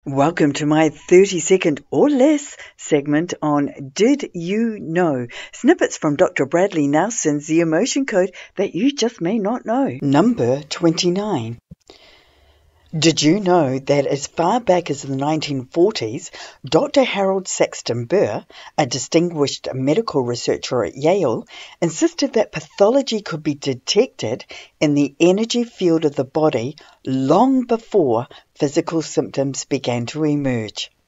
Welcome to my 30-second or less segment on Did You Know? Snippets from Dr. Bradley Nelson's The Emotion Code that you just may not know. Number 29. Did you know that as far back as the 1940s, Dr. Harold Saxton Burr, a distinguished medical researcher at Yale, insisted that pathology could be detected in the energy field of the body long before physical symptoms began to emerge?